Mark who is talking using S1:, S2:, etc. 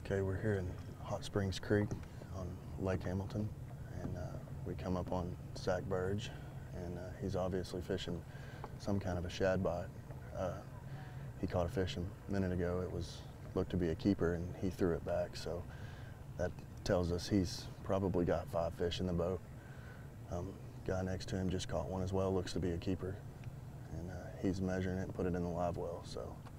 S1: Okay, we're here in Hot Springs Creek on Lake Hamilton, and we come up on Zack Birge, and he's obviously fishing some kind of a shad bite. He caught a fish a minute ago. It looked to be a keeper, and he threw it back, so that tells us he's probably got 5 fish in the boat. Guy next to him just caught one as well, looks to be a keeper, and he's measuring it and put it in the live well. So